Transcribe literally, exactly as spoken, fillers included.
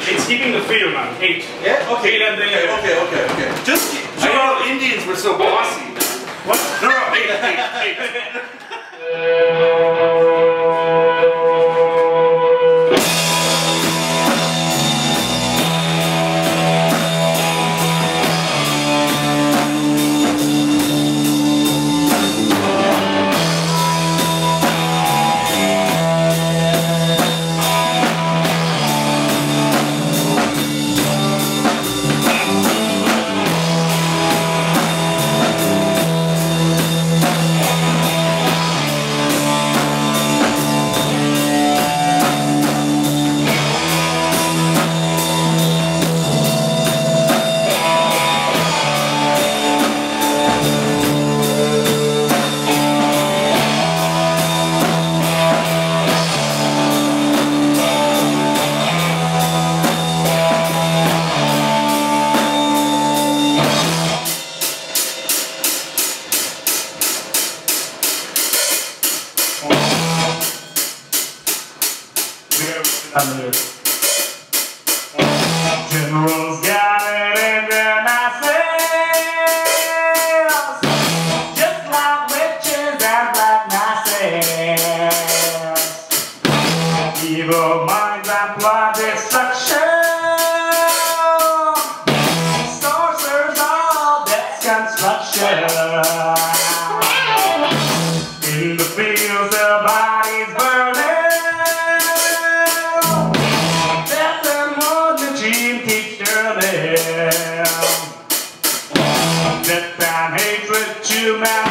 It's keeping the freedom out. Eight. Yeah? Okay. Eight and then Okay, okay, okay, okay. Just keep, I know Indians were so bossy. What? No, no, eight, eight, eight. Generals gathered in their masses, just like witches and black masses. Evil minds and plot destruction, sorcerers all death's construction. In the fields their bodies burning, death and hatred to man.